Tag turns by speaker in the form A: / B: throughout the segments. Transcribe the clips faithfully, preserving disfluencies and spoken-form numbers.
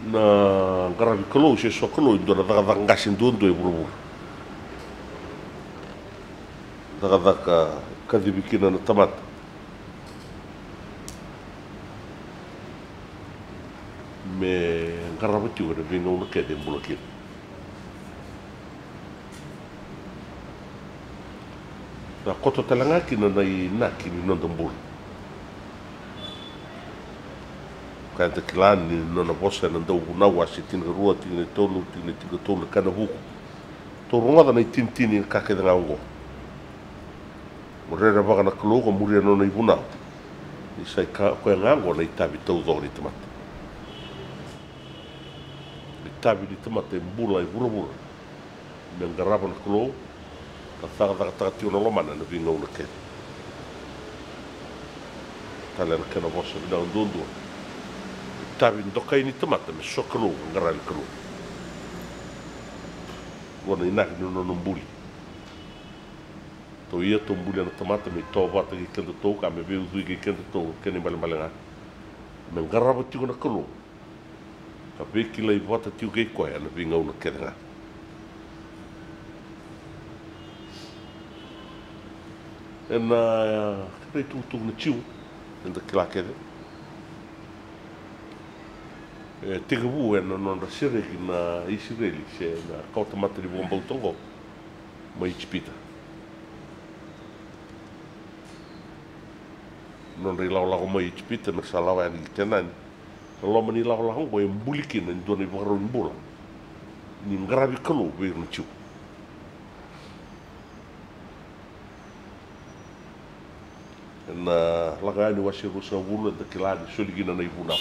A: na ngaravi kalo se so kalo ndo na daga ngasi ndo ndo e bulu daga daga kadibikina na tamata me ngaravi tu na vinga una kede bulu kid na koto talanga kina na i naki ni ndo bulu ka te klani no na bosa na ndo na wasi tin rua tin tolu tin tin tolu kana hu to ronga na tin tin ka ke nga ngo mo re ba na klo ko muri no na ibuna ni sai ka ko nga ngo na tabi to do ni tomat ni tabi ni tomat e bula e bura bura me ngaraba na klo ka ta ta ta ti no lomana na vinga una ke tala na kana bosa na ndo tabi ndoka ini tamata me sokalo ngaral kalo wana ina ni no mbuli to ia to mbuli na tamata me to vata ki kendo to ka me ve uzu ki kendo to kene bale bale me ngaraba ti na kalo ka ve ki lai vata ti ke ko ya na vinga una kenga ena kre tu tu na tiu enda kila kede e te gavu e no na sere ki na Israeli se na kauta matari bomba utongo mai chipita non ri lau lau mai chipita na salawa ni tenani lo mani lau lau bo mbuliki na ndoni baro mbula ni ngravi kalo be no chiu na laga ni wasi rusa wulu de kilani soligina na ibuna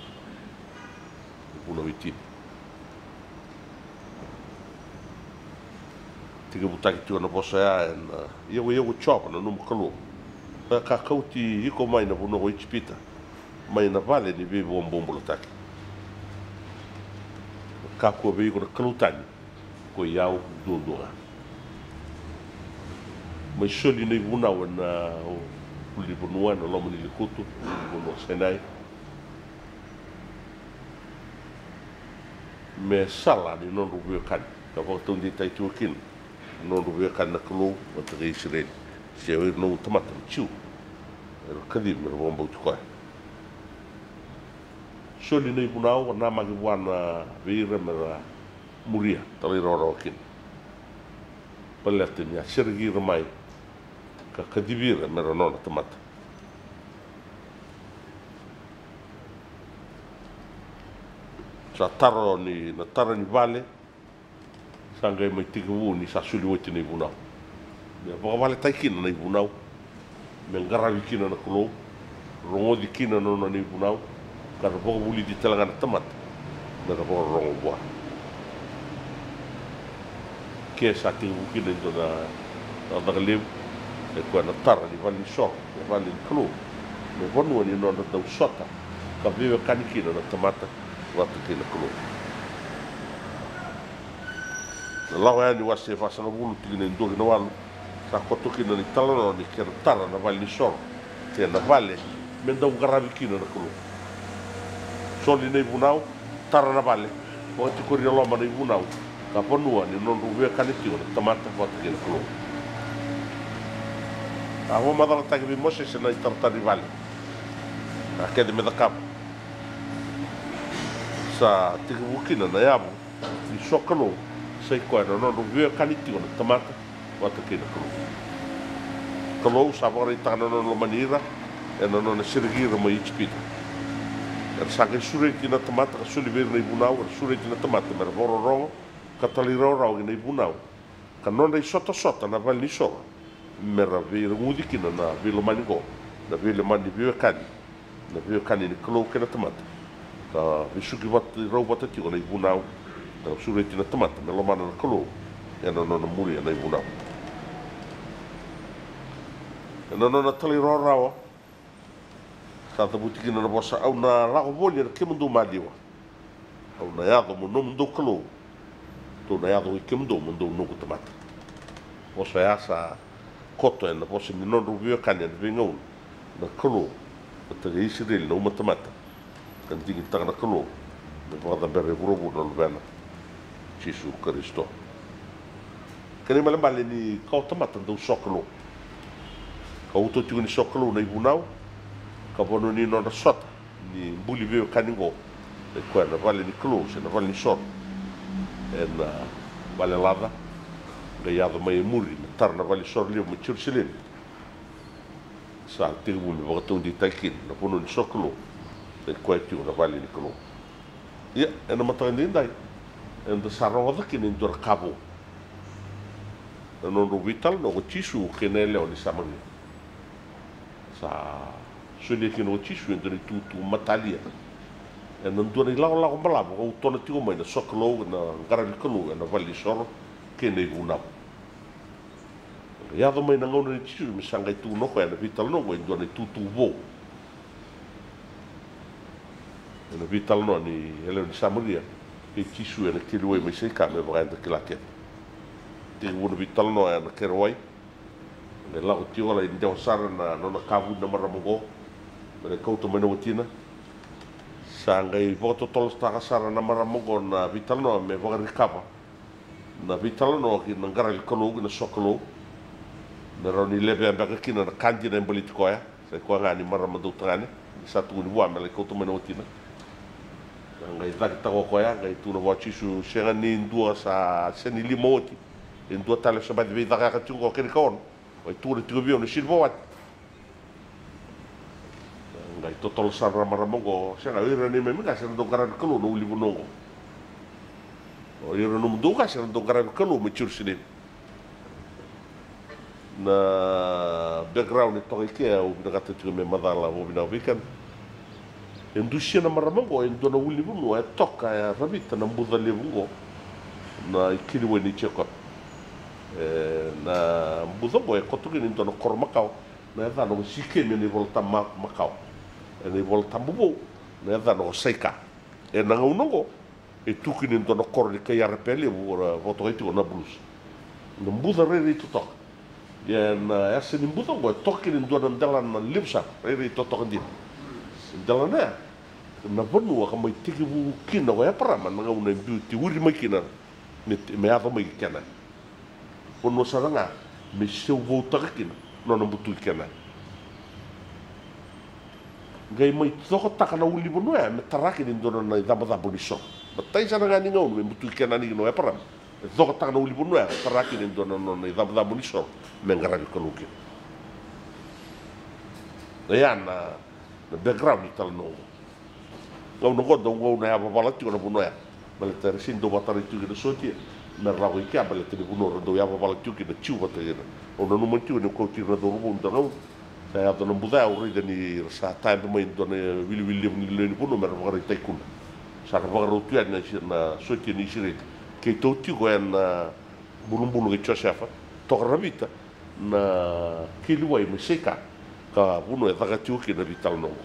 A: una witi tiga butaki tu na bosa ya na eu eu chop na no kalo ka kauti iko mai na bono o chipita mai na vale ni be bom bom bolotaki ka ko be iko kalo tani ko yau do do mai soli nei buna na o puli bonua no lomo ni likutu bono senai me sala ni non rubu kan ka ko tundi tai tu kin non rubu kan na klo o te Israel se o no tomata chu ero kadi me ro mbo ko so ni nei bunau na ma ki wana vira me ra muria tali ro ro kin palete ni a sergi mai ka kadivira me ro no tomata sa taro ni na taro ni vale sanga mai tigu ni sa suli woti ni bunau me ba vale tai kina ni bunau me ngaravi kina na kulo rongo di kina no ni bunau ka bo buli di telanga na tamat me ba rongo boa ke sa tigu kina do na na dagle e ko na taro ni vale so ni vale kulo me bonu ni no na do sota ka vive kanikina na tamata watu kina kulo na lawa ni wase fa sana bulu tigine ndori na walu sa koto kina ni talano ni kera tara na vale ni sor te na vale me ndau garavi kina na kulo soli nei bunau tara na vale o ti kori loma nei bunau ka ponua ni non ruve kaniti ona tamata watu kina kulo a ho madara tagi bi mose se na tartari vale na kede me da kapo sa tiga bukina na yabu ni sokalo sai ko no no vio kaniti ona tamata wata kina kalo kalo sa vore tana no lo manira e no no sirgira mai chipita er sa ke sure kina tamata suli ver nei bunau er sure kina tamata mer voro rongo katali ro ro nei bunau ka non dei sotto sotto na valli so mer ver ngudi kina na vilo manigo na vilo mani vio kani na vio kani ni kalo kina tamata ka visuki wat robot ti ona ibunau ka sure tina tamata me lo mana na kolo e no no muri na ibunau e no no na tali ro rawa ka ta butiki na bosa au na la ko voli ke mundu maliwa au na ya mo no mundu kolo to na ya do ke mundu mundu no ko tamata bosa ya sa koto e na bosa ni no rubio kanya vingo na kolo ta Israel no matamata kan tingi tanga kolo me vada bere vurovu no vena Jesu Kristo kene male male ni kau tamata do sokolo kau to tu ni sokolo nei bunau ka bono ni no sota ni buli veo kaningo e kwa na vale ni close na vale ni sot e na vale lava ga ia mai muri na tar na vale sor lio mo churchilin sa te mu mo to di takin na bono ni sokolo e kwa tu na vale ni close ia e na mata ni dai e na sarong da kin dor cabo non ro vital no chisu kenele o ni samani sa sune ki no chisu ndri tu tu matalia e non dona la la mbala o tona ti o mai na soklo na garal kolu na vali soro ke nei una ya do mai na ngona ni chisu mi sanga tu no ko na vital no ko dona tu tu vo na vital no ni ele ni samaria e chisu e na kilo e mai se ka me va ndra kilake te wona vital no na keroi le la o tio la indeo sara na no na kavu na maramongo le kouto mena watina sanga i voto tol sta sara na maramongo na vital no me va ricava na vital no ki na ngara il kolo na sokolo na roni leve amba ki na kandi na politiko ya se ko ngani maramondo trane sa tu ni wa me le kouto mena watina nga i vaki tago ko ya nga i tu na wachi su senga ni ndua sa seni limoti in dua tale sa badi veda ka tungo ke kon o tu re tu bio no silvo wat ngai totol sa ramaramongo sa na ira ni me ka sa do garan kolo no libu no o ira no mdu ka sa do garan kolo me chursine na background to ke o na ka tu me madala o bina weekend indusia na maramongo en do no libu no e toka e rabita na mbuda libu na ikiri weni cheko na mbuzo e kotuki ni tono kormakau na eva no sike ni volta makau e ni volta bubu na eva no seika e na ngongo e tuki ni tono korni ka ya repele vo voto iti na blus no mbuzo re ri to e na esse ni mbuzo go toki ni tono ndala na lipsa re ri to to ndi ndala na na vonu ka mai tiki bu kina go ya para man nga una beauty uri mai kina me ava mai kana ono saranga me se vou takina no no butu kana gai mai toko takana uli bono e me taraki ni dono na dama da boniso batai saranga ni ngau me butu kana ni no e para toko takana uli bono e taraki ni dono no na dama da boniso me ngara ko luki ya na na background tal no ngau no godo ngau na ava valati ko bono e male tere sin do batari tu de sotia na rago i kia bale tene puno rado ia wawala tiuki na tiu wata ira. O na numan tiu ni kouti rado rumo nda ngau. Sa ia tona mbudha au reida ni sa taimpe mai ndona wili wili ni leni puno mera wakarai taikuna. Sa ka wakarau tua na sotia ni isirete. Kei tau tiu koe na bulumbulu ke Josefa, toka ravita na kiliwai me seika ka puno e taka tiuki na vital nongo.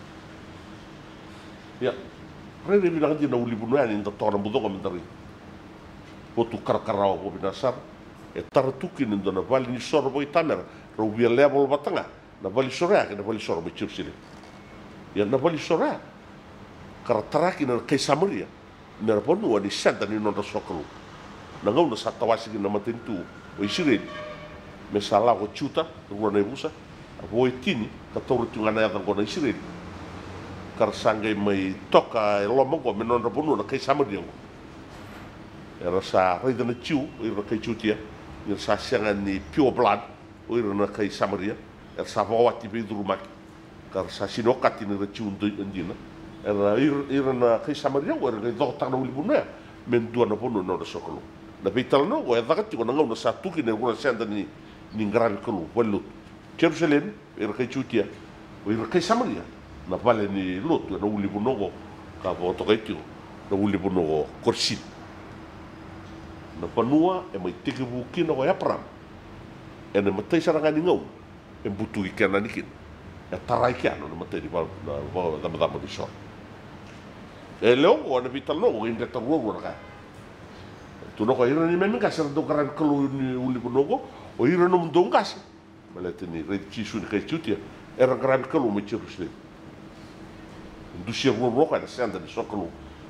A: Ia, rere vilangati na uli puno yani nda tona mbudonga mendari. Potu karakarao ko binasar e taratuki ni dona vali ni soro boy tamera ro via level batanga na vali sorea ke na vali soro be chirsile ya na vali sorea karataraki na kai samaria na ponu ani senta ni no sokolo na ngau na satawasi na matentu o isire me sala ko chuta ro na ibusa a voi tini ka toru tunga na ya ngona isire kar sangai mai toka e lomo ko me no ponu na kai samaria era sa reida na tiu ira kai chutia ira sa sianga ni pure blood ira na kai samaria era sa vawati be drumak kar sa sinokati ni tiu ndina era ira na kai samaria ira kai dota na ulibuna men dua na pono no sokolo na vital no e vakati ko na ngau na sa tuki ne ko senda ni ni ngrari kolo welu Jerusalem ira kai chutia ira kai samaria na vale ni lotu na ulibunogo ka voto kai tiu na ulibunogo korsin na panua e mai tiki bukina ko ya pram e na matai saranga ni ngau e butu i kana ni kin e tarai kia no na matai di val na val da madama di so e leo ko na vital no ko inda tawo ko ka tu no ko ira ni men ka ser do garan kolo ni uli bonogo o ira no mdo ngas malete ni re chi su ni kai chutia era garan kolo me chiru sle ndusia ro ro ka na senda di sokolo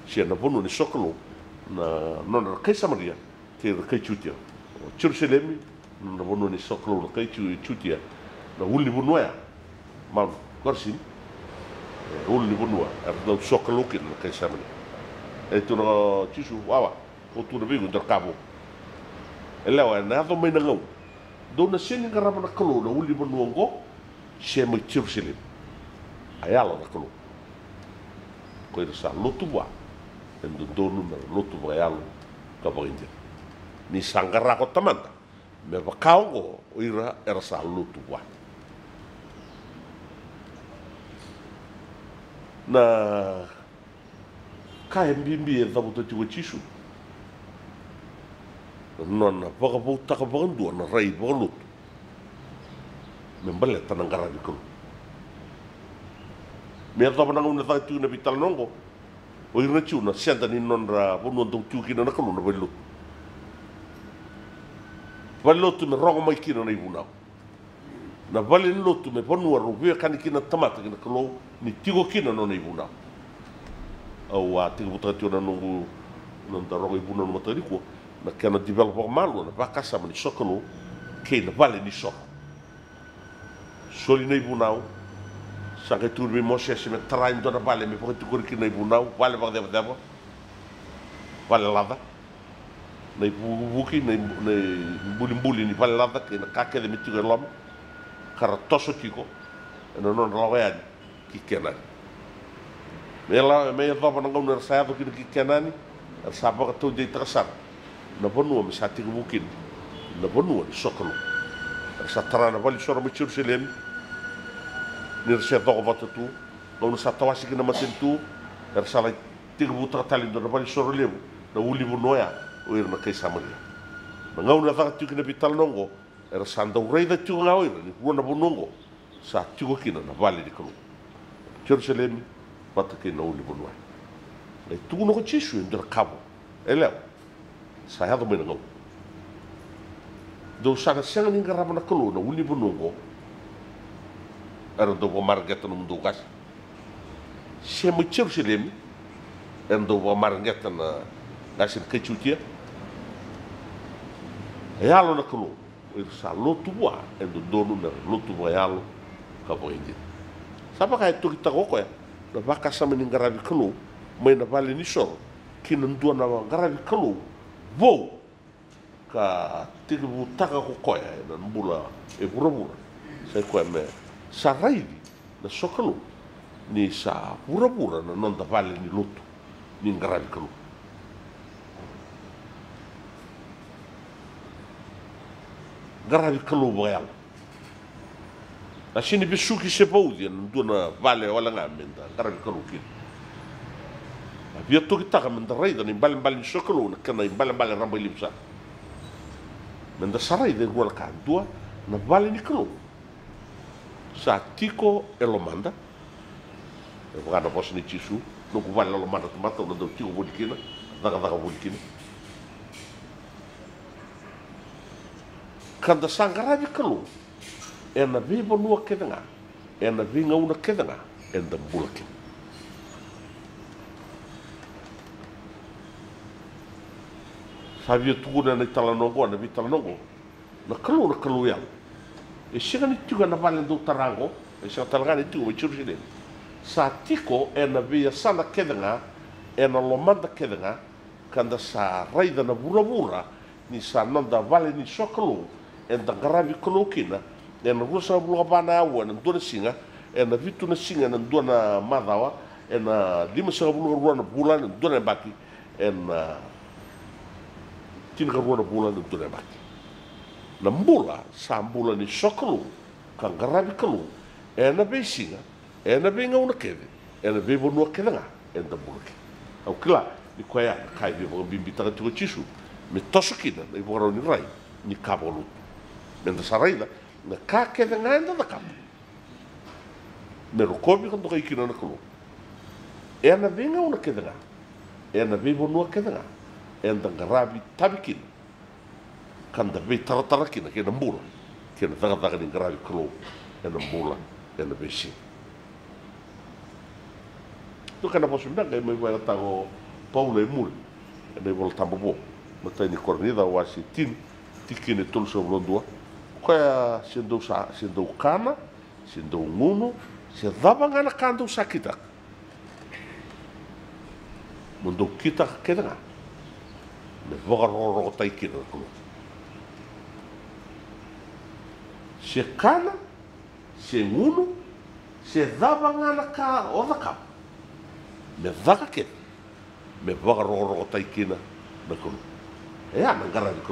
A: sia na vonu ni sokolo na nona kai Samaria te kai chutia o Jerusalem na vonu ni sokolo na kai chutia na uli bunua ma korsin uli bunua ar do sokolo ki na kai Samaria e tu no tisu wawa o tu na vingu der cabo e lewa na do mai na ngau do na sini garama na kolo na uli bunua ngo sia mai Jerusalem ayala na kolo ko ira sa lotu wa endo donu na lotu wa ayala ka boindia ni sangara ko tamanta me vakaongo o ira era sa lotu wa na ka mbimbi e dabu tati wa chisu nona vaka vauta ka vakandu na rai vaka lotu me mbale tanangara di kolo me ata mana nguna ta tu na vital nongo o ira chu na senda ni non ra vonu ndo tu ki na kolo na velo velo tu me rongo mai ki na ibuna na vale lotu me vonu ro ve kan ki na tamata ki na kolo ni tigo ki na no ibuna au a tigo ta tu na nongo non da ro ibuna no matari ko na kana developer malu na va kasa mani sokolo ke na vale ni so soli na ibuna sanga tur mi moshe se me train dona vale me poketi kurki na ibunau vale va deva deva vale lava na buki na na buli buli ni vale lava ke na kake de mitigo lom kara toso tiko na non lawa ki kena me la me va va ngau na sa ki ki kenani sa ba to de trasar na bonu me sa tiko buki na bonu sokolo sa trana vale soro me Jerusalem ni se do vota tu no sa tawasi ki na matentu er sala tigu buta tali do vali soro lebu na uli bunoya o ir na kai Samaria na ngau na va tu ki na vital nongo er sanda urei da tu ngau ir ni buona bunongo sa tu ki na vali di kolo Jerusalem vata ki na uli bunoya e tu no chi shu nder cabo ele sa ha do me ngau do sa sanga ni garama na kolo na uli bunongo era do margeta no mundo gas se mo Jerusalem endo do margeta na gas ke chutia e alo na kolo e sa lotu wa endo donu na lotu wa alo ka boindi sapa ka tu kita ko ya na vaka sama ni ngaravi kolo mai na vale ni soro ki na ndua na ngaravi kolo vo ka tigu taka ko ko ya na mbula e burabura sai ko me sa raidi na sokolo ni sa pura-pura na non da vale ni lotu ni ngaravi kalo ngaravi kalo bayal na sini bisuki se paudi na duna vale wala nga menda ngaravi kalo kin na via to kita ka menda raida ni bale bale ni sokolo na kana bale bale ramba lipsa menda sa raida wala ka dua na vale ni kalo sa tiko e lo manda e vagana bos ni tisu no ku vale lo manda tomato no do tiko bodikina daga daga bodikina kanda sangaravi kalo e na vivo nua kedanga e na vinga una kedanga e da bulaki sabia tuuna na talanongo na vitalanongo na kalo na kalo ya e sega ni tuga na vale do tarango e sega talanga ni tuga Jerusalem sa tiko e na via sana kedanga e na lomanda kedanga kanda sa raida na bura-bura ni sa nanda vale ni sokolo e na garavi kolokina e na rusa bula bana awa na dona singa e na vitu na singa na dona madawa e na lima sa bula rua na bula na dona baki e na tinga rua na bula na dona baki na mbula sa mbula ni sokolo ka garavi kalu e na beisinga e na venga una keve e na vevo no kedanga e da bulki au kla ni koya kai vevo bimbita tu chisu me tosukina e voro ni rai ni kabolu men da saraida na ka kedanga enda da kap me rokobi quando kai kina na kulu e na venga una kedanga e na vevo no kedanga e da garavi tabikin kanda ve taratara kina ke na mbula ke na daga daga ni garavi kalu e na mbula e na besi tu kana possibilità che mi vai a tago paula e muli e nei wala tambo ma taini kornida wa si tin tikine tolu so blondua koia se ndou sa se ndou kana se ndou ngunu se dava ngana kando sakita mundo kita kedanga ne voga ro ro tai kina ko se kana se ngunu se dava ngana ka o ka me vaga ke me voga ro ro tai kina na ko e ana ngara ko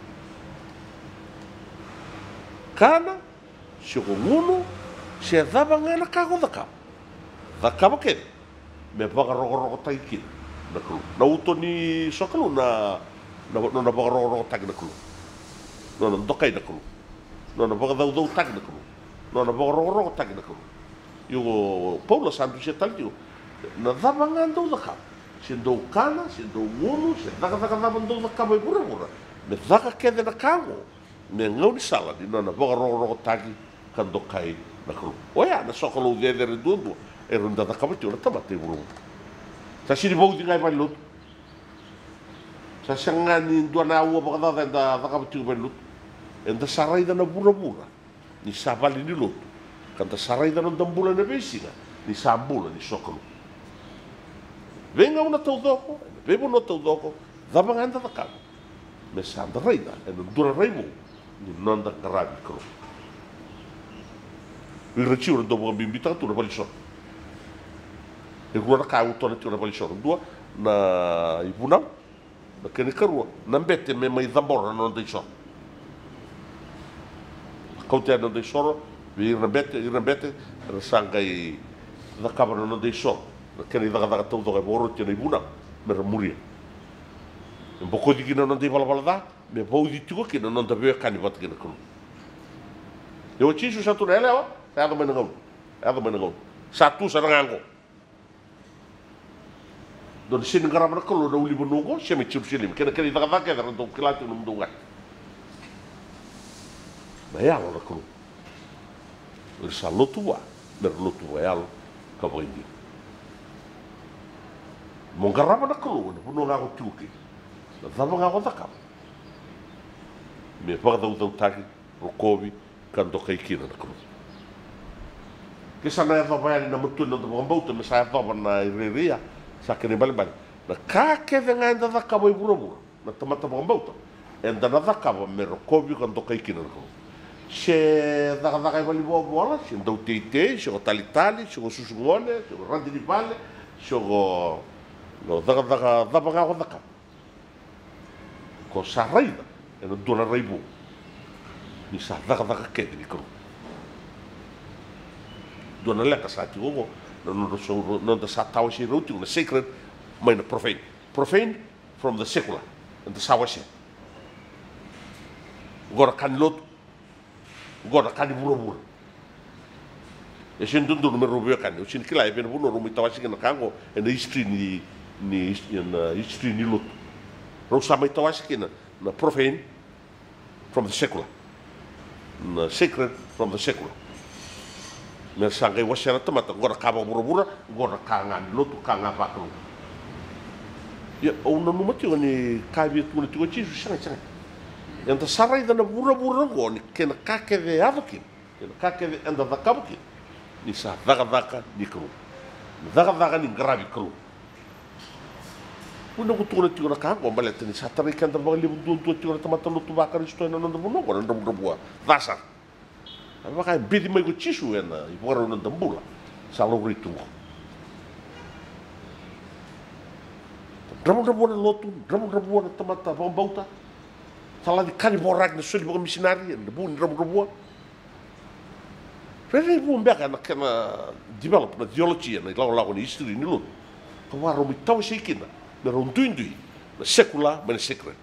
A: kana se ngunu se dava ngana ka o ka va ke me vaga ro ro tai kina na kulu na utoni sokalu na na na bagaro tag na kulu no na dokai na kulu no na bagado do tag na kulu no na bagaro tag na kulu yo Paula Santos se tal dio na dava ngando da ka se do kana se do munu se daga daga dava ndo da ka mai bura bura me daga ke na kango me ngau sala di no na bagaro tag kan dokai na kulu oya na sokalu de de redondo e ronda da ka tio na tamate buru sa sini bau dingai balut sa sangani dua na ua bakada da da ka tiu balut enda sarai da na bura bura ni sabali ni lot kan da sarai da no dambula na besinga ni sabula ni sokolo venga una tau doko bebo no tau doko da banganda da ka me sa da reida e no dura reibo ni nanda karabi ko il reciuro dopo bimbitatura bali so e gura ka auto na tira balisor dua na ibuna na kene karua na mbete me mai dambora non dei so kaute non dei so vi rebete i rebete na sangai da kabara non dei so na kene da da tau do boro tira ibuna me muria un poco di kina non dei bala bala da me vou di tuo que non da ver cani bat kina kulu eu tisu satu nele o sa do menangau sa do menangau satu sarangango don sin garama ko lo uli bonongo se me churchilim kena kena daga daga da do kilatu no mdunga ma ya lo ko il saluto wa per lo tu ya lo ka boindi mon garama da ko no no ga ko tuki da dava ga ko da me pa da do tagi ro kobi kan do kai kina ko ke sana va vai na mutu no do bombota me sa va na ireria sa kene bale bale na ka ke venga enda da ka boy buro na tamata bombota enda na da ka bo me ro kobi kan do kai kina ko se da da ka bali bo bola se do tite se o talitali se o susungone se o randi di vale se o no da da da da ba ga da ka ko sa reida e no dona reibu ni sa da da ka ke di ko dona le ka sa ti go non so non da sa tau si ruti una sacred mai na profane profane from the secular and the sawashi gora kan lot gora kan buru buru e sin dundu no rubio kan o sin kila e ben buno rumi tawasi na kango e na history ni ni na history ni lot ro sa mai tawasi na na profane from the secular na sacred from the secular me sangai wasera tamata gora ka buru gora ka ngani lotu ka nga pa ko ya o no no mati ni ka bi tu ni tu chi su sanga sanga enta sarai da na bura bura ngoni ken ka ke de avaki ken ka ke de anda da kabuki ni sa daga daga ni kru daga daga ni gravi kru uno ko tu ni tu na ka ko balete ni sa tari kan da bali bu tu tu tamata lotu ba ka risto na no no gora ndo ndo vasa ma kai bidi mai ko chisu ena i pora no dambula sa lo ritu dramu dramu na lotu dramu dramu na tamata bombauta sala di kani borak na suli bo missionari na bu dramu dramu Rere bu mbeka na kana develop na theology na la la ni history ni lo ko waro mi taw sekina na rondundui na sekula na secret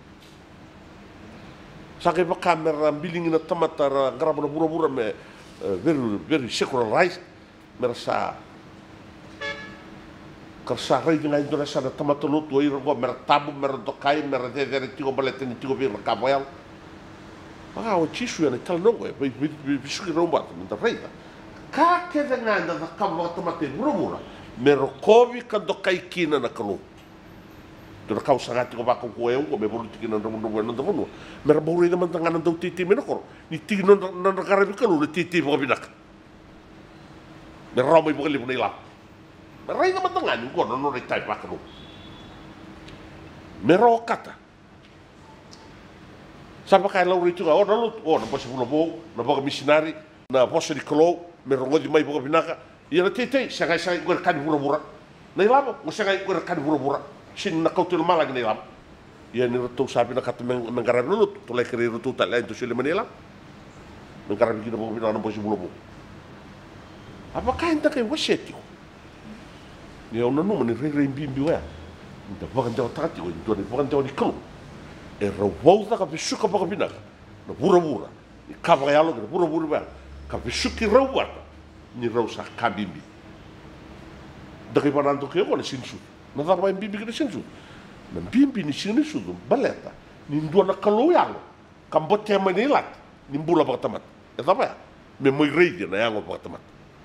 A: sakai pa kamera biling na tamata grabo na bura-bura me very very secularized merasa karsa rai nga Indonesia na tamata luto ay rogo mer tabu mer dokai mer de de tigo balete ni tigo bir kaboyal ah o chisu na tal no e bi su romba da rai ka ke de nga da kabo tamata bura-bura mer kovi ka dokai kina na kalu Tuna kau sangati ko bako ko eu ko me bolu tiki nan ramu no no no. Me ramu ina man tanga nan titi me ko. Ni tiki non nan karabi kalu ni titi ko binak. Me ramu ibu kali bunai lap. Me rai man tanga ni ko no no rai tai pakalo. Me ro kata. Sapa kai lau ritu ga ora lut o na posi fulo bo na boga missionary na posi di kolo me rongo di mai boga binaka. Ia na tete sagai sagai ko kan fulo bura. Nei lava mo sagai ko kan fulo bura. Sin na kau tu malang ni lam. Ia ni rotu sapi na kata menggarap lulut. Tu lai kiri rotu tak lain tu sila menila. Menggarap kita bawa bina nampak si bulu. Apa kain tak kain wasit tu? Ia orang nu meni rei rei bimbi wa. Inda bagan jauh tak tu. Inda ni bagan jauh ni kelu. E rawau tak kapi suka bagan bina. Na bura bura. Ni kapa kaya lo kena bura bura ba. Kapi suki rawat. Ni raw sa kabimbi. Daki panan tu kaya ko na sinsu. Na dava em bimbi kena sinsu. Na bimbi ni sini sudu baleta. Ni dua na kalau yang kambote manilat. Ni bula batamat. E dava ya. Me moi reidi na yang batamat.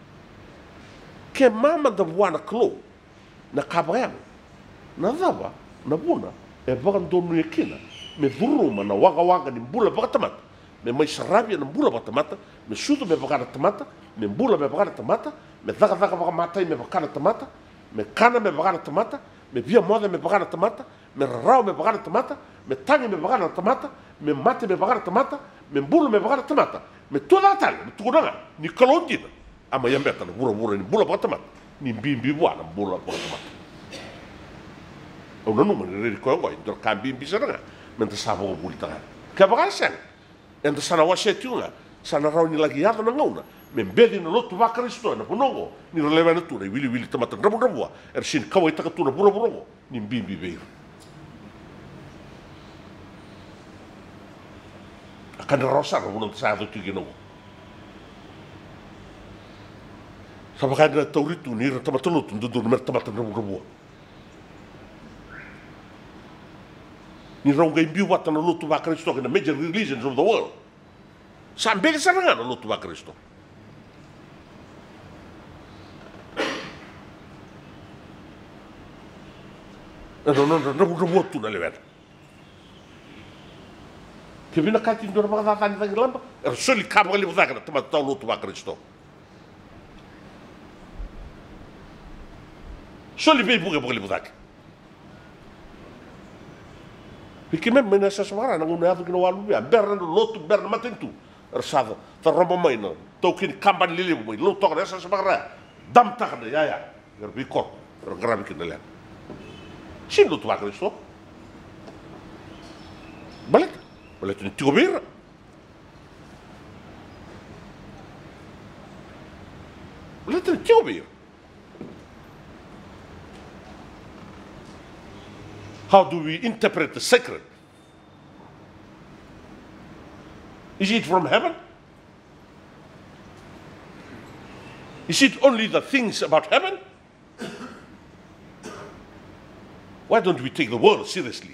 A: Ke mama da buana kalau na kabayang. Na dava na buna e bagan donu yakina. Me vuruma na waga waga ni bula batamat. Me mai sarabia na bula batamata. Me sudu me bagana tamata. Me bula me bagana tamata. Me daga daga baga matai me bagana tamata. Me kana me bagana tamata, me via moda me bagana tamata, me rau me bagana tamata, me tangi me bagana tamata, me mate me bagana tamata, me bulu me bagana tamata, me toda tal, me tukunanga, ni kalondina, ama yambeta na bura bura ni bula bagana tamata, ni bimbi buana bula bagana tamata. O nanu me riri koe ngoi, ndor ka bimbi saranga, me nta sabo ko buli tanga. Ka bagana sen, enta sana wasetiunga, sana rau ni lagi yada na ngauna, me bedi na lotu wa Kristo na punongo ni releva na tuna wili wili tamata rabu rabu er sin kawai taka tuna bura bura ni bimbi beir akan rosa na bunong sa do tigino sa baka na tauritu ni ra tamata lotu ndu mer tamata rabu rabu ni ronga imbi wata na lotu wa Kristo na major religions of the world sa mbega saranga na lotu wa Kristo. No, no, no, no, no, tu na lever. Que vina cá tinha dor para dar tanta lamba. Er só lhe cabe ali botar na toma tal outro vai Cristo. Só lhe veio buga buga ali botar. Porque mesmo nessa semana não é que não há lugar. Berna no loto, berna matentu. Er sabe, tá romba mãe não. Tô que camban lili mãe. Lo toca nessa semana. Dam tak ya ya. Er bicor. Er grave que não é. Sin lo tu va Cristo. Balet. Balet ni tigo bir. Balet ni tigo bir. How do we interpret the sacred? Is it from heaven? Is it only the things about heaven? Why don't we take the world seriously?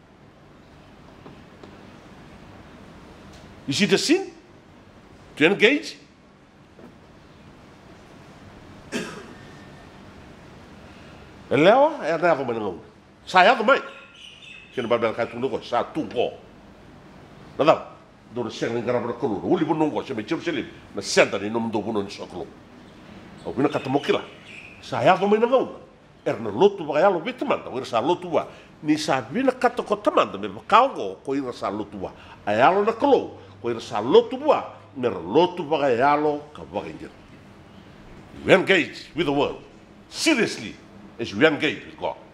A: Is it a sin to engage? Lewa é nada mais não. Sai do mãe. Que não vai dar cá tudo com sa tu go. Nada. Do ser engrava na coluna. O livro não gosta, me tira ele. Mas senta nem não do buno no soclo. O bina catamokila. Sai do mãe não. Er na lotu wa yalo bitamanda wa sa lotu wa ni sa bina kata ko tamanda me kaungo ko ira sa lotu wa ayalo na kolo ko ira sa lotu wa me lotu wa yalo ka wa indir. We engage with the world seriously as we engage with God.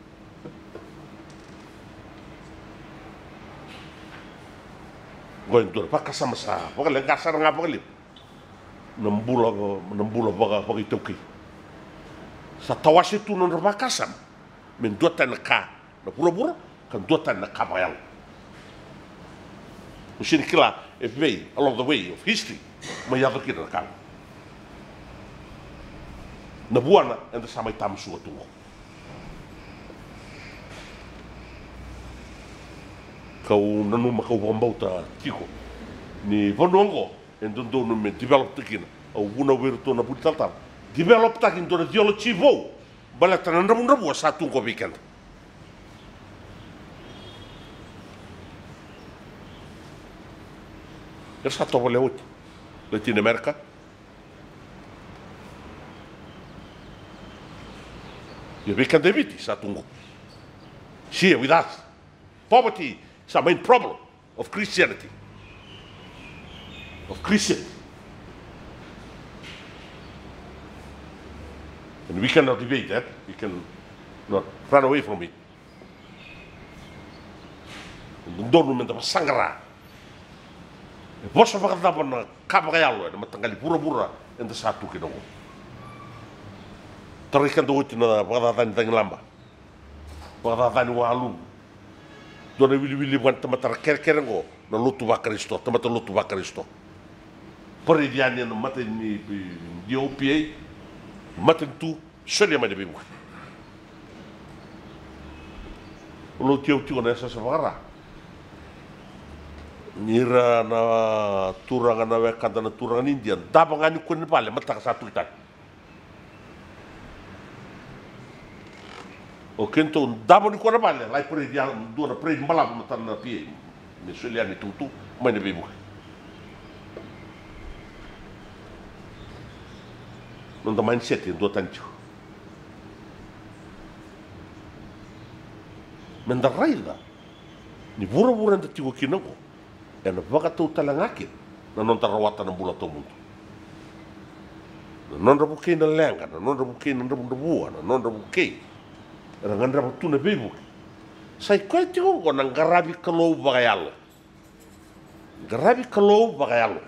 A: Going to pa kasama sa wa le gasar nga pa li nambula nambula wa wa itoki sa tawasi tu non raba kasam men dota na ka na pura pura kan dota na kabayal ushin kila if way along the way of history ma ya kira ka na buana and the samai tam su tu kau nanu ma kau bombauta tiko ni vonongo en dondo no me develop tikina au una wirto na putaltal develop takin do diolo chivo bala tanan ramu ramu satu ko weekend e sa to le oti Latin America you can David sa tungo here with us poverty is a main problem of Christianity of Christians and we cannot debate that we can not run away from it ndonu menda sangara Vosa whakatapa na kamakaialo e na matangali pura-pura e nda sa tuki nongo. Tarikan do iti na whakatatani tangi lamba. Whakatatani wa alu. Dona wili-wili wan tamatara kere-kere ngo na lotu wa Kristo, tamata lotu wa Kristo. Pare diani na mata ni di O P A, mata tu solia mai de bibu. Lo tio tio na sa sa whakara. Nira na turanga na wekanda na turanga India daba ngani ko ni pale mataka sa tuitan o kento daba ni ko na pale lai pre dia do na pre mbala mo tan na pie me solia ni tutu mai ne bibu non da mindset do tanto men da raida ni bura bura nda tigo kinako e na whakatau talangaki na non tarawata na mula tau mundo. Na non rabu kei na lenga, na non rabu kei na rabu rabua, na non rabu kei. E na ngan rabu tuna bebu. Sai koe tiko ko na ngarabi kalou bagayalo. Ngarabi kalou bagayalo.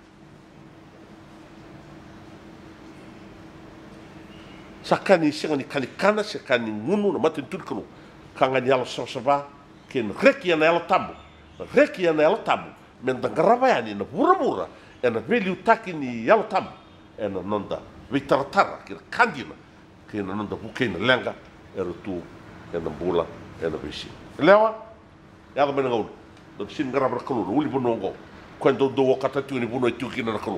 A: Sa kani singa ni kani kana, sa kani ngunu na matin turkano. Kanga ni alo sasaba, ken reki ana alo tamu. Reki ana alo tamu, men da ngaravayani na pura-pura, e na veli utaki ni alo tamu, e na nonda veitaratara, ki na kandina, ki na nonda bukei na lenga, e na tu, e na bula, e na visi. Lewa, e ada mena ngaulu, da sin ngaravara kalu, na uli bono ngo, koe ndo ndo wakata tiu ni bono e tiu kina na kalu.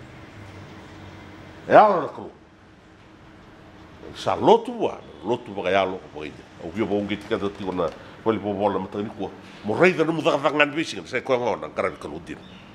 A: E ala na kalu. Sa lotu wa, lotu baka yalo, baka ide. Au vio ba ungi tika da tiko na, wali po bola matani kua mo reida no muda ka ngan bising sai ko ngona karan kaludin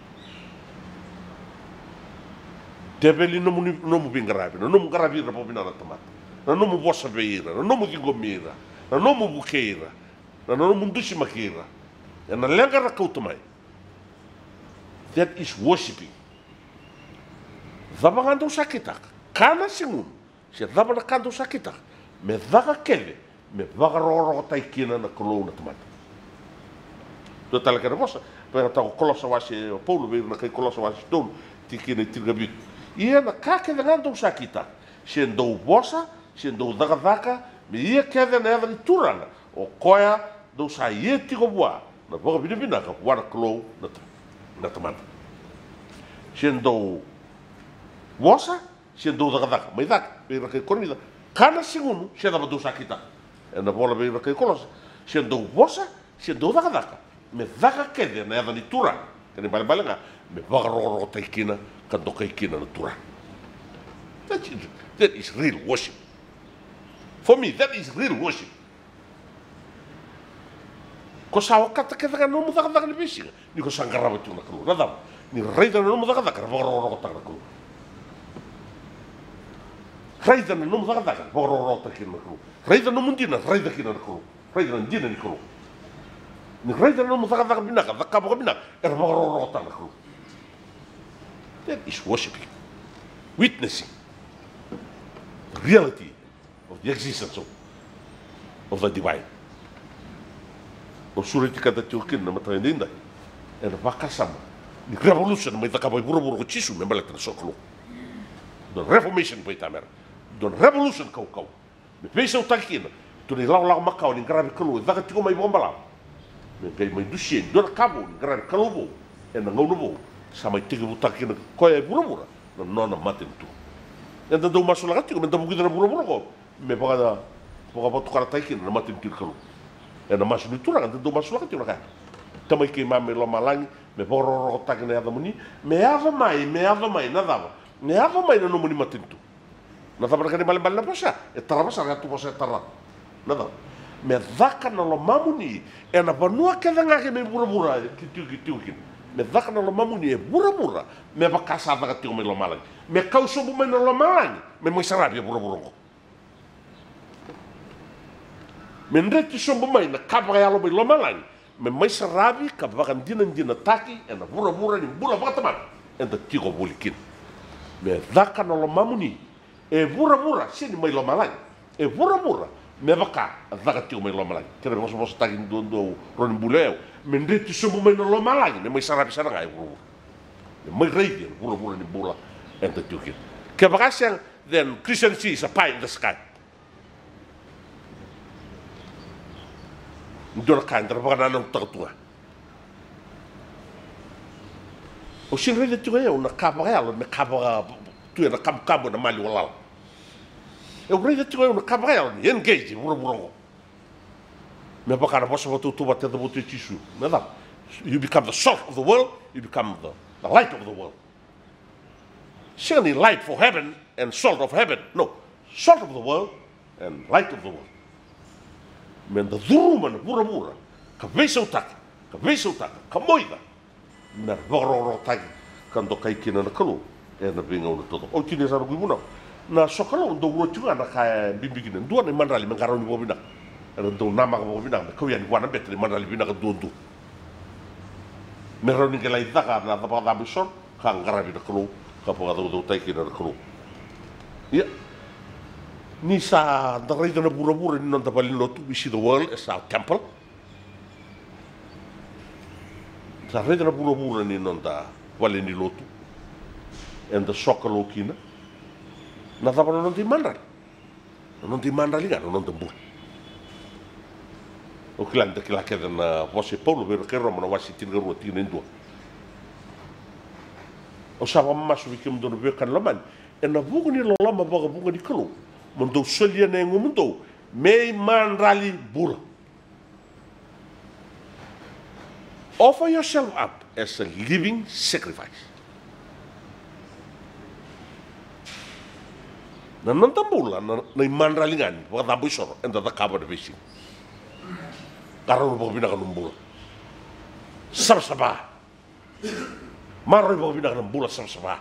A: debeli no mu no mu bingarabi no mu garabi ra po binana tamat no mu bossa beira no mu gingomira no mu bukeira no mu ndushi makira e na lenga ra kautamai that is worshiping zabangando sakita kana singun se zabana kando sakita me vaga kele me vagaroro tai kina na kolona tamata. Do tala kera vosa, pera tau kolosa wasi Paulo veio na kai kolosa wasi tonu, tikina i tirgabit. Ia na ka keve ngando sakita, se ndou vosa, se ndou dagadaka, me ia keve na eva ni turanga, o koia do sa ia tiko bua, na voga binibina ka wana kolou na tamata. Se ndou vosa, se ndou dagadaka, mai daka, pera kai kormida, kana singunu, se dava do sakita. E na bola veio kai kolos se ndou vosa se ndou daka daka me daka kede na eva ni tura ke ni bale bale nga me vagaroro tai kina ka do kai kina na tura that is, that is real worship for me that is real worship ko sawa kata kede ka no mu daka daka ni bisinga ni ko sangaraba tu na kalu na dam ni reida no mu daka daka vagaroro ta na kalu reida no mu daka daka vagaroro ta kina na kalu reida no mundina reida kina na kalu reida no ndina ni kalu ni reida no mu daka daka binaka daka boka binaka e vagaroro ta na kalu that is worshiping witnessing the reality of the existence of, of the divine o sureti kada tiukin na matai ninda e na vakasama ni revolution mai daka bai buru-buru ko chisu me malek na soklo don reformation bai tamera don revolution kau kau me pesa utakina tu ni lau lau makau ni grabe kalu daka tiko mai bombala me gai mai dusien don kabu ni grabe kalu bo e na ngau bo sa mai tiki utakina ko e buru-buru na nona maten tu e na do masula gati me tamu kidra buru-buru ko me paga paga botu kara taikina na maten tu kalu e na masu ni turanga do masula gati na ka tamai ke mame lo malangi me bororo takina ava muni me ava mai me ava mai na dava me ava mai na no muni maten tu na dava ka ni bale bale na posa e tara posa ga tu posa tara na dava me daka na lo mamuni e na vanua ke danga ke me buru-buru ki tiu ki tiu ki me daka na lo mamuni e bura bura me vakasa daka tio me lo malangi me kauso bu me no lo malangi me mo sarabi bura bura me ndreti sombo mai na kapa ya lo me lo malangi me mai sarabi ka vakandina ndina taki e na bura bura ni bura vakatama e da tiko bulikin me daka na lo mamuni e bura bura sini mai lo malangi e bura bura me vaka daka tio me lo malangi kere mo so taki ndo ndo roni buleu me ndreti sombo mai no lo malangi me mai sarabi saranga e bura me mai reidi bura bura ni bula e da tio kin ke vakasiang then Christian is a pie in the sky. Ndora kandra baka na tatua. O sin rede tu eu na capa ela me capa tu na capa capa na mali wala. Eu rede tu eu na capa ela engage buru buru. Me baka na bossa botu tu bate do botu tisu. Nada. You become the salt of the world, you become the, the light of the world. Surely light for heaven and salt of heaven. No, salt of the world and light of the world. Men da duruma na bura bura, ka veisa o taka, ka veisa o taka, ka moida. Na bororo taki, kando kai kina na kalu, e na vinga o na todo. O tine sa rugui muna. Na sokalo, ndo uro tunga na kaya bimbigina. Ndua na mandrali, mangaro ni bobina. E na ndo nama ka bobina, na kawia ni wana bete ni mandrali bina ka duondu. Mero ni kelai taka na tapa dabison, ka ngarabi na kalu, ka po do do tai kina na kalu. Ya. Ni sa da rei na bura bura ni non da balin lotu, we see the world as our temple. Sa rei na bura bura ni non da balin ni lotu. And the sokalo kina. Na da non di mandral. Non di mandral ga non da bura. O klante que la queda na voce Paulo ver que Roma na wasi tinga roti nendo. O sa va masu vi que me dono ver kan laman. E na bugu ni lo lama baga bugu ni kalu. Mundo solia na ngo mundo me mandrali bura. Offer yourself up as a living sacrifice. Na non tambula na na mandrali ngani baga da busoro enda da kaba de bisi. Karo bo bina kan bula. Sab saba. Maro bo bina kan bula sab saba.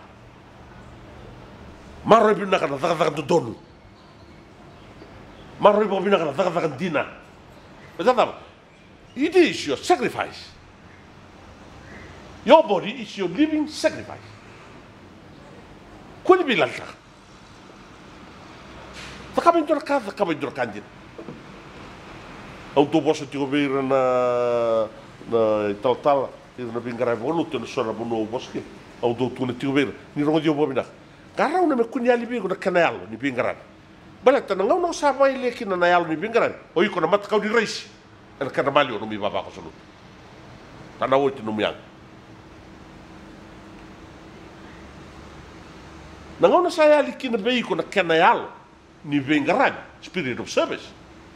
A: Maro bina kan da da donu. Maroi po bina kana taka taka dina. But it is your sacrifice. Your body is your living sacrifice. Kuni bilang tak. Tak kami dor kan, tak kami dor kanjin. Auto bosa tigo beira na na tal tal. Itu na bingkarai bolu tu na sora bolu boski. Auto tu na tigo beira. Ni rongo dio bo bina. Karau na me kunyali bigo na kanal ni bingkarai. Bala tana ngau no sava ile kina na yalo ni bingaran. O iko na mat kau di race. El kana malio no mi baba ko sulu. Tana wo tinu miang. Na ngau na saya ali kina be iko na kana yalo ni bingaran. Spirit of service.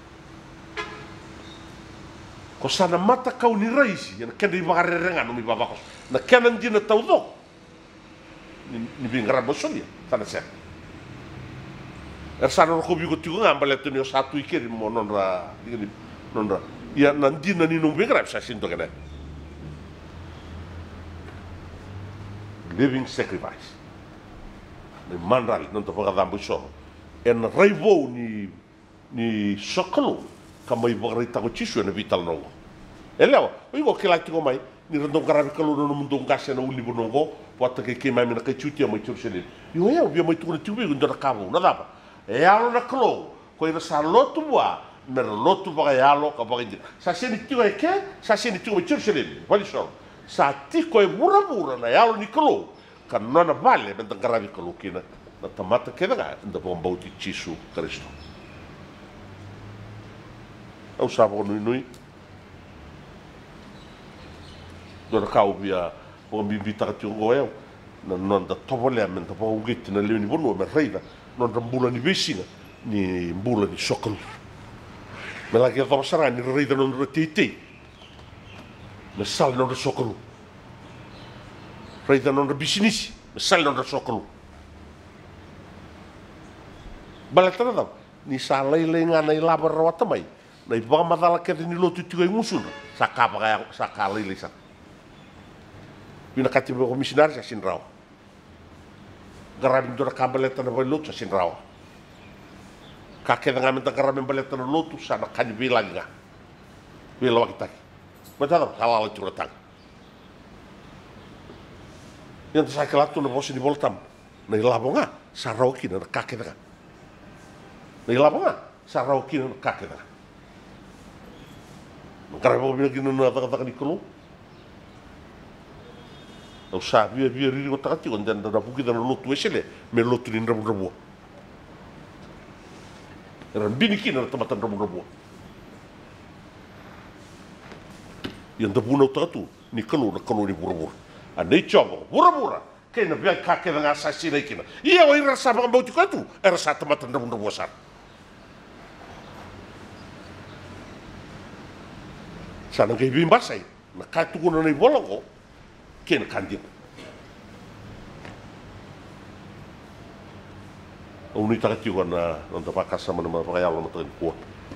A: Ko sana mata kau ni race. Yana kana i bagarenga no mi baba ko. Na kana ndina tau do. Ni bingaran mo solia. Tana sen. Er sana ro kobi ko tigo ngamba leto ni satu ikeri mo non ra digani non ra ya nanti nani no begra sa sinto kana living sacrifice ni mandral non to faga dambu so en raivo ni ni sokolo kama i bogri ta ko tisu na vital no elewa o igo kila tigo mai ni rando garabi kalo no mundo ngase na uli bonongo pota ke ke mai na ke chuti mai chursele yo ya bi mai tu ni tigo ndo kabo na daba e alo na klo ko ina sa lotu wa me lotu ba e alo ka ba ngi sa seni tigo e ke sa seni tigo chursele vali so sa tiko e bura bura na alo ni klo ka nona vale ben garabi klo kina na tamata ke daga nda bomba uti chisu Cristo au sabo nui nui do kau via o mi vita ti o eu na non da tobole men da bo git na leoni bonu me reida non da mbula ni visinga ni mbula ni sokol me la che do sarà ni reida non retiti me sal non da sokol reida non da bisinisi me sal non da sokol balatana da ni salai lenga na ilaba rota mai na ibama dala ke ni lotu ti ngai musuna sakapa ka sakali lisa Pina kati mo komisionar sa sinraw. Garabin do na kabaleta na lotu sa sinraw. Kakeda nga minta garabin baleta na lotu sa nakanibilang nga. Bila wakitaki. Matadap halal itu datang. Yang sa kalatu na bosi ni boltam. Na ilabo nga sa rawki na kakeda nga. Na ilabo nga sa rawki na kakeda nga. Karena mau bilang gini nada kata ni kalau, au sabi biar diri kota kati kon dan da buki dan lotu esele, me lotu ni rabu rabu. Ran bini kina tematan rabu rabu. Yang da buna tatu ni kalau na kalau ni buru-buru. Andai coba buru-buru, kena biar kakek dengan asasi lagi kena. Iya, wahai rasa makan bau juga tu, rasa tematan rabu rabu sar. Sana kay bimbasay nakatugon na ni bola ko ken kandim uni takati ko na nanda pakasa man ma pakayalo na tan ko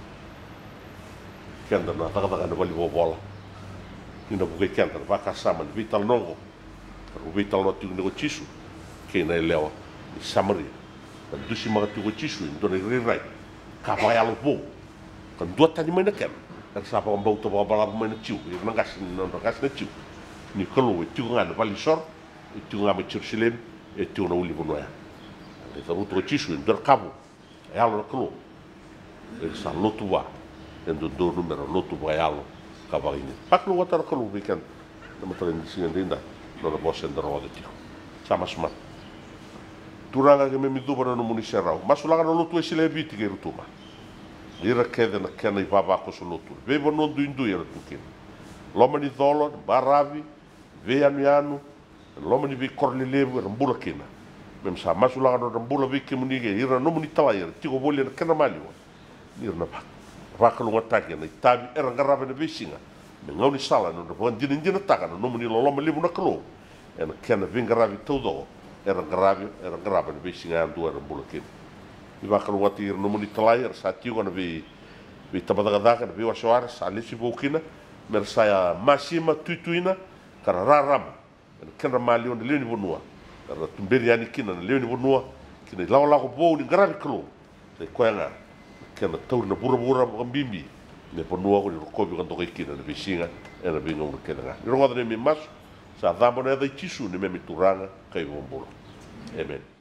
A: ken na takata na bali bola ina buke ken na pakasa man vital nongo ro vital no tingo ko chisu ken na lewa samari dan dusi ma ko chisu ndo ne rai ka pakayalo bo kan dua tani mana ken dan siapa yang bau tu bawa balap main ciu, yang nangkas nangkas ciu, ni kalau ciu ngan balik sor, ciu ngan macam silim, ciu na uli bunuaya. Kita butuh ciu yang berkabu, ya lo kalau, itu lotu ba, yang dua numero lotu ba ya lo, kabar ini. Pak lu watar kalau weekend, nama terin di sini rinda, nona bos yang terawat itu, sama sama. Turanga que me midu para no município, mas lá no lotu esse levi tiga rutuma. Ira keda na kena i baba ko so lotu. Ve bono du indu ira tukin. Loma ni dolo, baravi, ve anu anu, loma ni vi korli levu ira mbula kena. Mem sa masula no mbula vi ke munige ira no muni tawa ira tigo boli na kena mali wa. Ira na ba. Raka lu ngatake na tabi ira ngarabe na visinga. Me ngau ni sala no na bon dinin dina taka no muni loma levu na klo. Ena kena vingaravi todo. Ira ngarabe ira ngarabe na visinga andu ira mbula kena. I waka runga ti no muni talai ar sa tiu kana vi vi tabadagadaka na vi wasoara sa lesi bokina mer sa masima tuituina kara raram kana mali on leoni bonua kara tumberi ani kina na leoni bonua kina lawa lawa bo ni ngaravi klo se koanga kana tau na bura bura mbimbi ne bonua ko ni kobi kan toki kina na visinga ena vinga un kena ni ronga de mi mas sa damo na da chisu ni me mituranga kai bombolo amen.